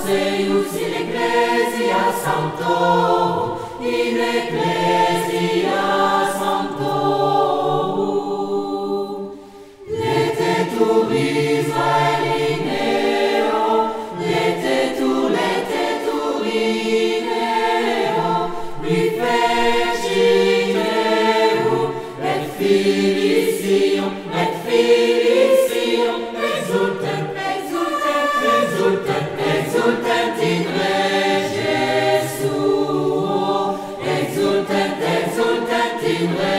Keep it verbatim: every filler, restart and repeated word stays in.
Eius in ecclesia sanctorum, in ecclesia sanctorum. Letetur Israel in eo, letetur, letetur in eo, refecit eum, et Philisium, et Philisium, exultant, exultant, exultant, exultant in re Jesu, exultant, exultant in re